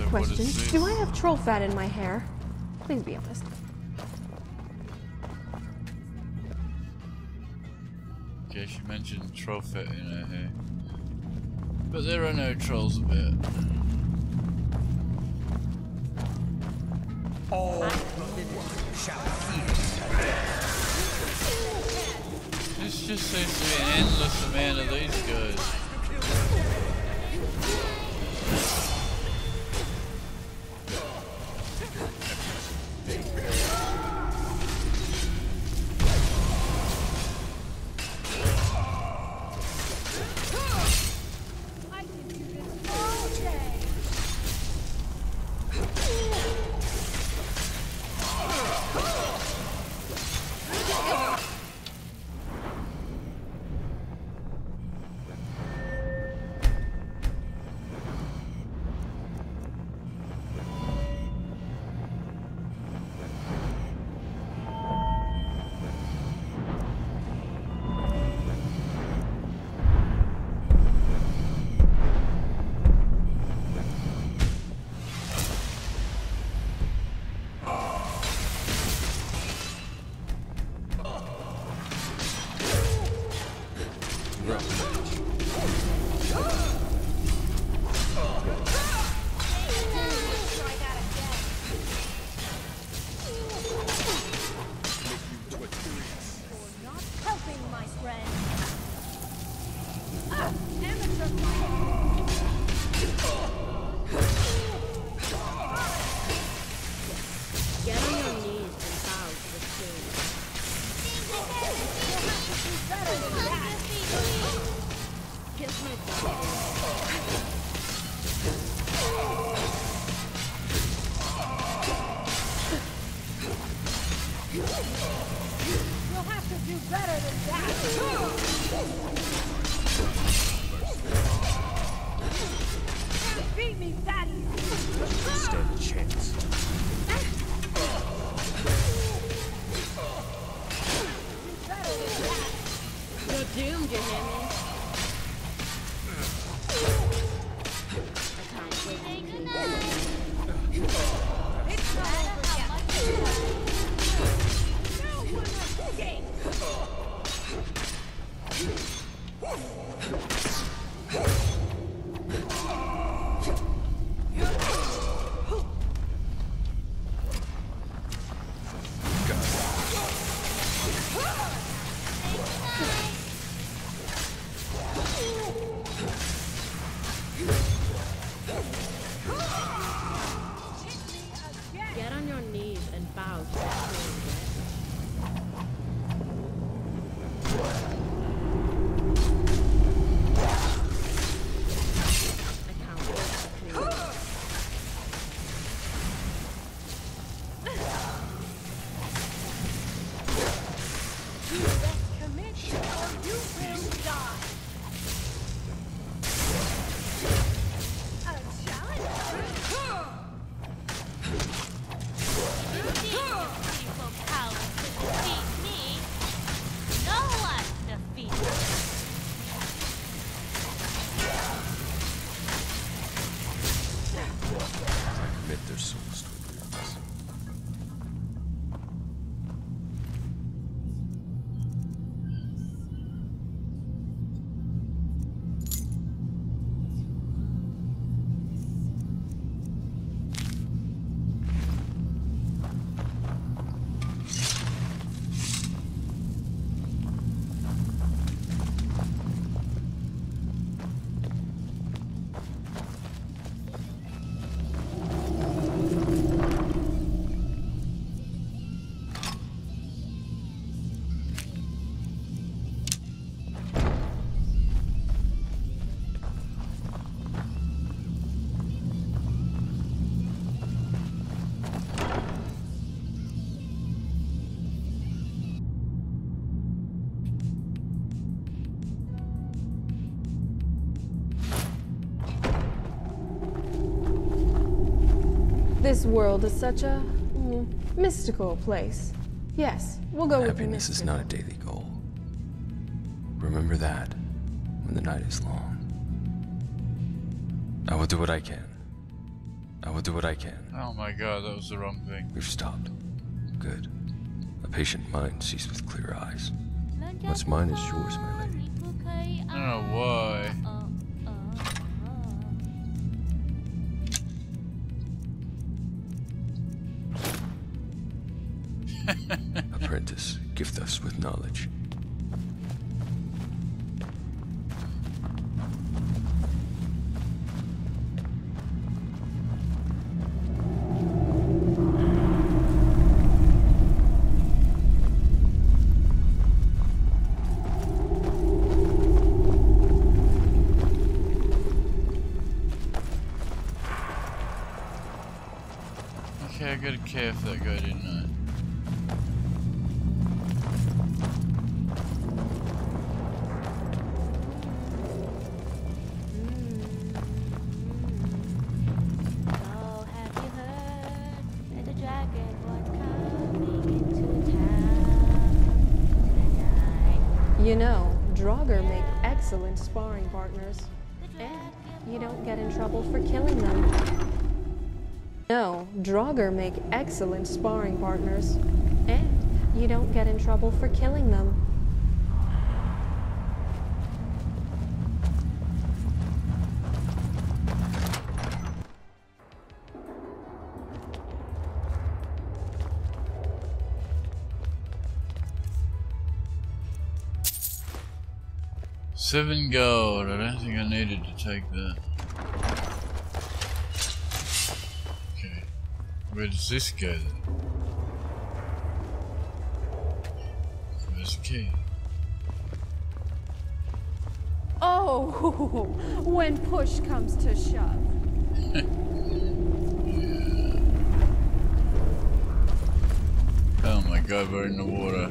question. Do I have troll fat in my hair? Please be honest. Okay, she mentioned troll fat in her hair. But there are no trolls about. All shall hear. This just seems to be an endless amount of these guys. This world is such a mystical place. Yes, we'll go with Happiness is not a daily goal. Remember that when the night is long. I will do what I can. I will do what I can. Oh my god, that was the wrong thing. We've stopped. Good. A patient mind sees with clear eyes. What's mine is yours, my lady. I don't know why. Apprentice, gift us with knowledge. Okay, I gotta care if that guy didn't know. Oh, have you heard that the dragon was coming into town tonight? You know, Draugr make excellent sparring partners. And you don't get in trouble for killing them. No, Draugr make excellent sparring partners. And you don't get in trouble for killing them. $7 gold. I don't think I needed to take that. Okay. Where does this go then? Where's the key? Oh, when push comes to shove. Oh my god, we're in the water.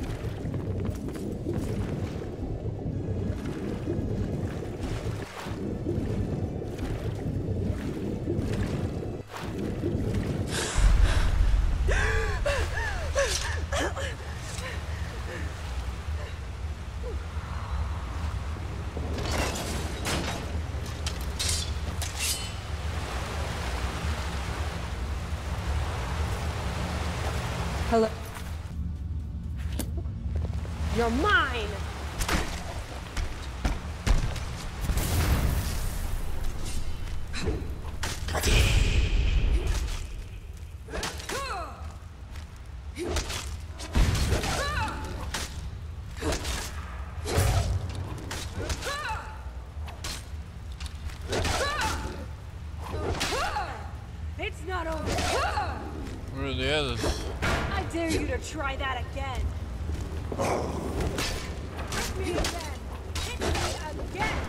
Hello? You're mine! It's not over. Where are the others? I dare you to try that again. Hit me again. Hit me again.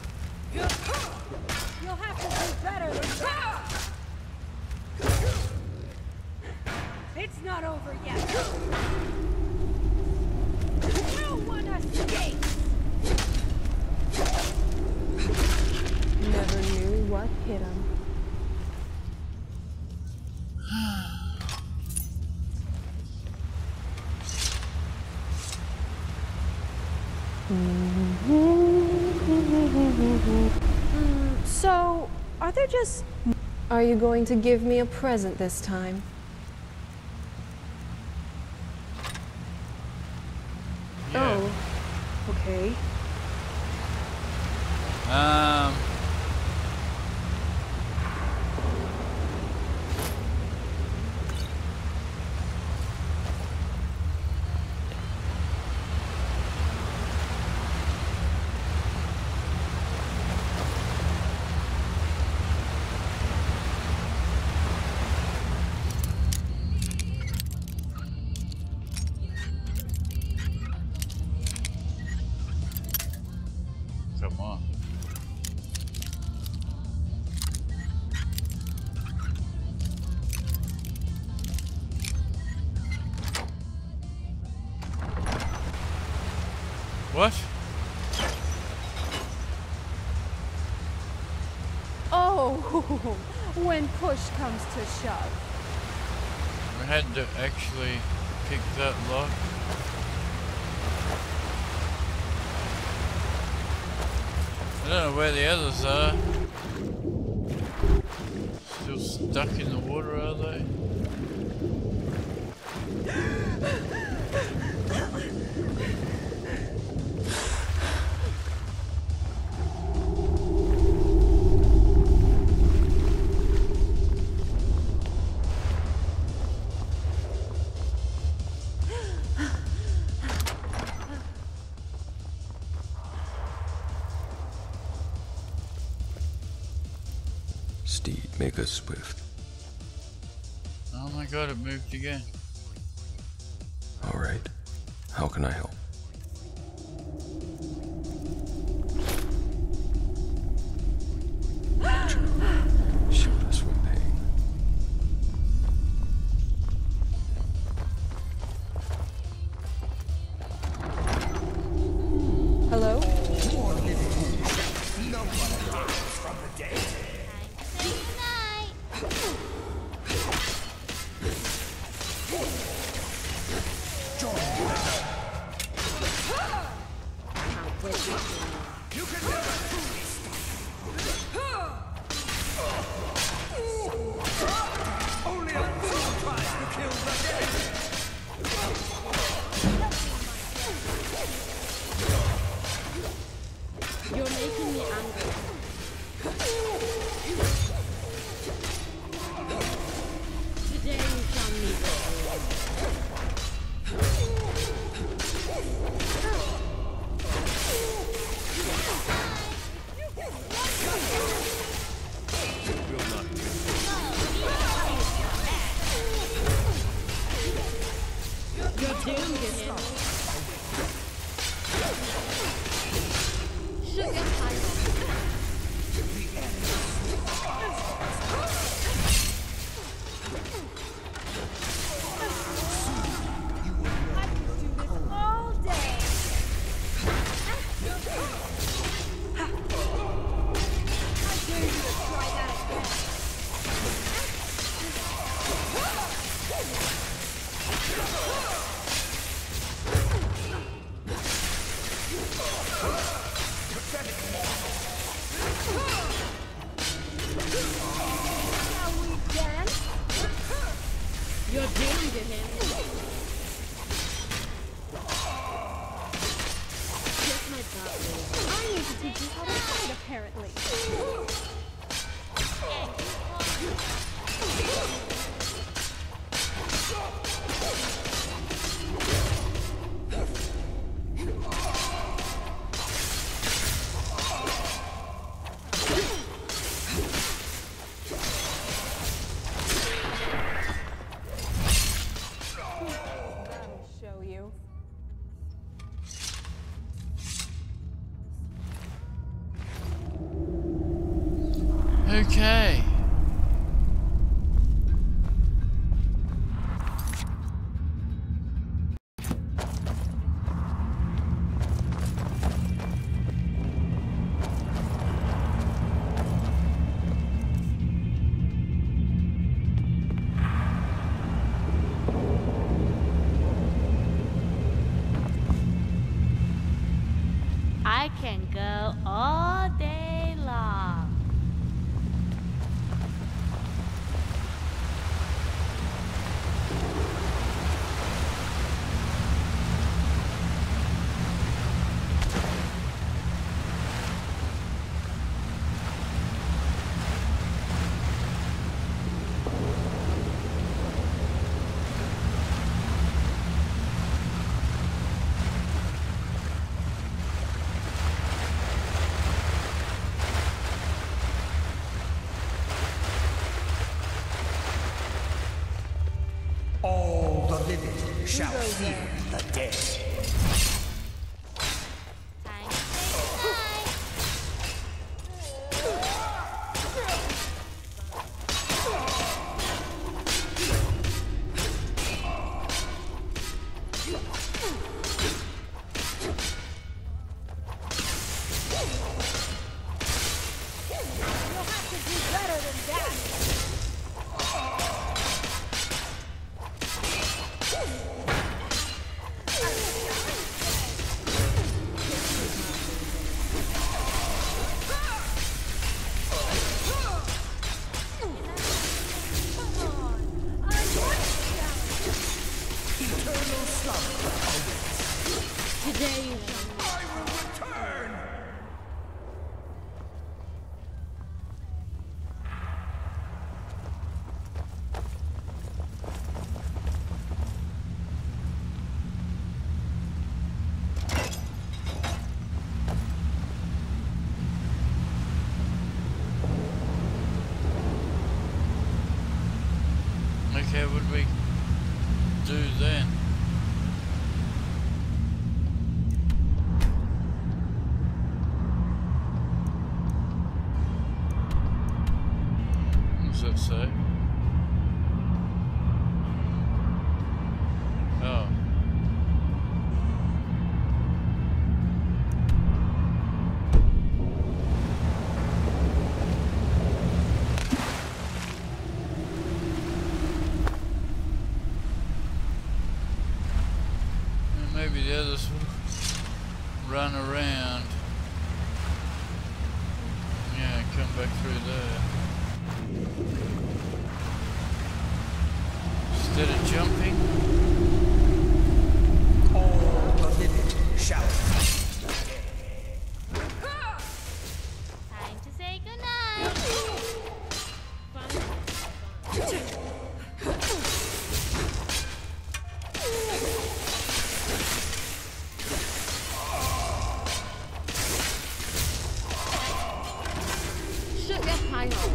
You'll have to do better than that. It's not over yet. No one escapes. Never knew what hit him. So, are there just... Are you going to give me a present this time? Yeah. Oh, okay. Come on. What? Oh, when push comes to shove. We had to actually pick that lock. I don't know where the others are. Still stuck in the water, are they? Steed, make us swift. Oh my god, it moved again. All right. How can I help? Shield us from pain. Hello? You're making me angry. Today you shall meet You're doomed to him. Sugar high. I could do this all day. I dare you to try that again. Shall we dance? You're doomed to him. Kiss my butt. I need to teach you how to fight, apparently. That'll show you. Okay. I can go all day long. All the living shall fear the dead. Time to say goodnight. You'll have to do better than that. how would we do then? What does that say? Oh. Maybe the others will run around. Yeah, come back through there. Instead of jumping. All the living shall Time to say goodnight. Shut your pie hole.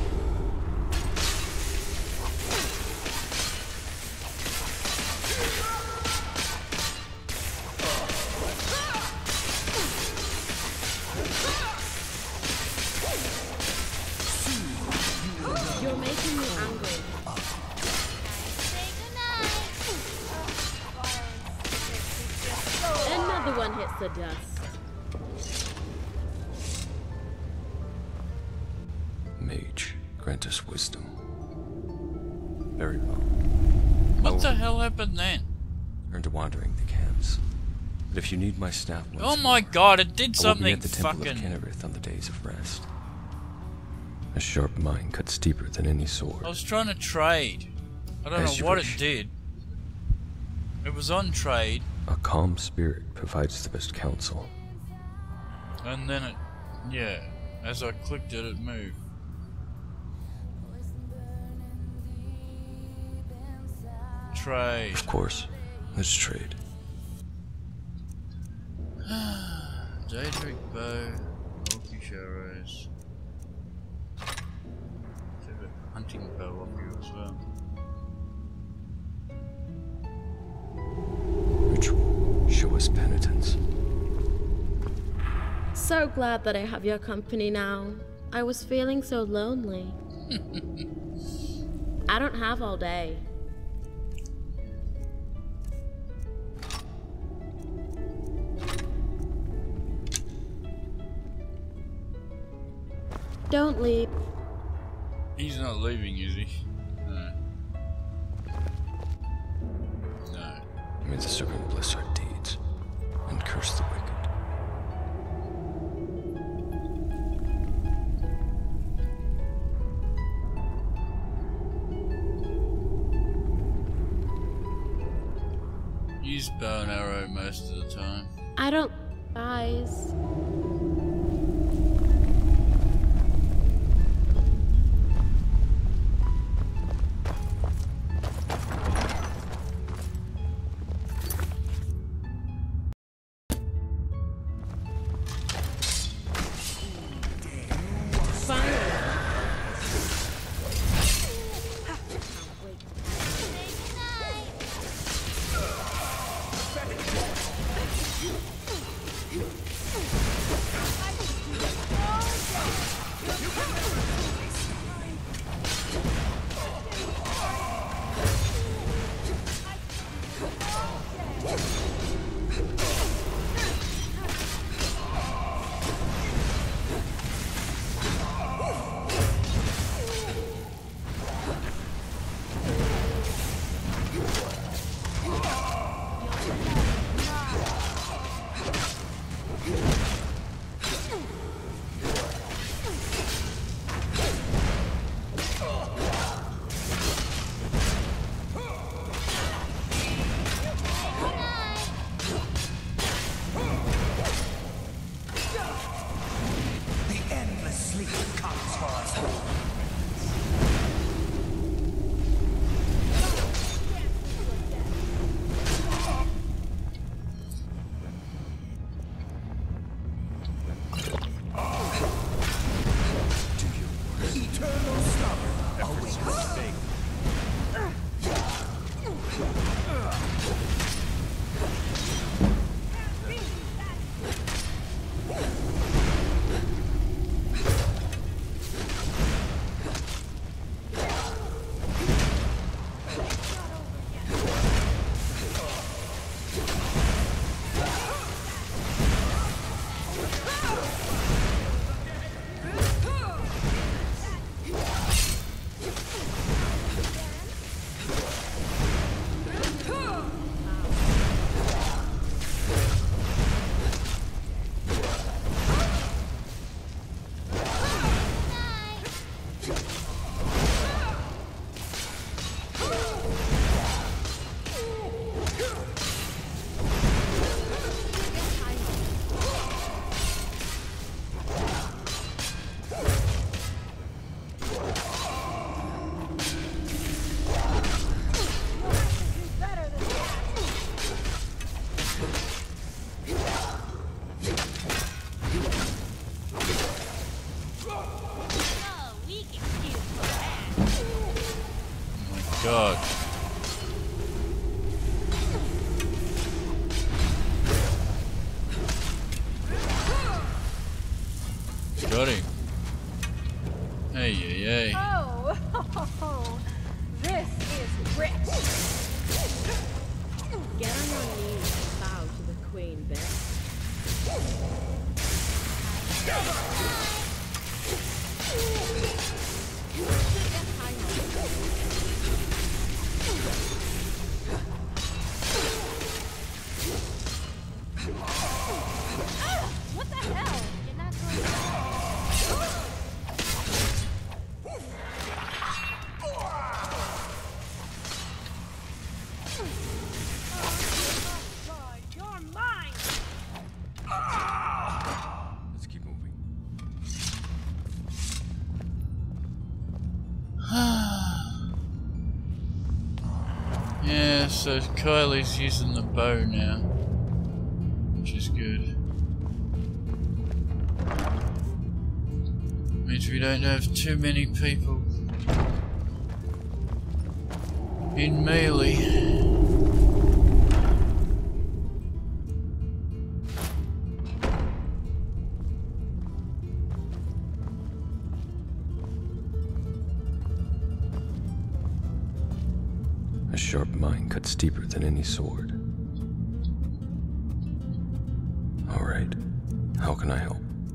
You're making me angry. Say goodnight. Another one hits the dust. Mage, grant us wisdom. Very well. What the hell happened then? Turn to wandering the camps. But if you need my staff once Oh my more, god, it did I will be something at the Temple of fucking... Kennerith on the days of rest. A sharp mind cuts deeper than any sword. I was trying to trade. I don't As know you what wish. it did. It was on trade, A calm spirit provides the best counsel. and then it... Yeah, as I clicked it, it moved. Trade. Of course, let's trade. Daedric bow, Orcish arrows. Have a hunting bow off you as well. Ritual, show us penitence. So glad that I have your company now. I was feeling so lonely. I don't have all day. Don't leave. He's not leaving, is he? No. No. May the serpent bless our deeds and curse the wicked. Use bow and arrow most of the time. I don't. Guys. the endless sleep comes for us all. Eternal slumber awaits. God. Got him. Hey, hey, hey. Oh, this is rich. Get on your knees and bow to the queen, bitch. What the hell? You're not going You're mine. Let's keep moving. Yeah, so Kylie's using the bow now, which is good. Means we don't have too many people in melee. A sharp mind cuts deeper than any sword. All right, how can I help?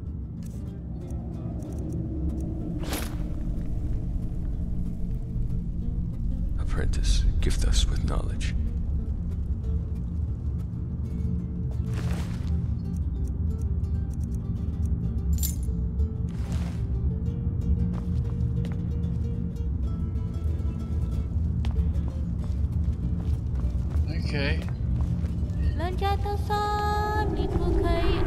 Apprentice, gift us with knowledge. Okay. 人家都说你不可以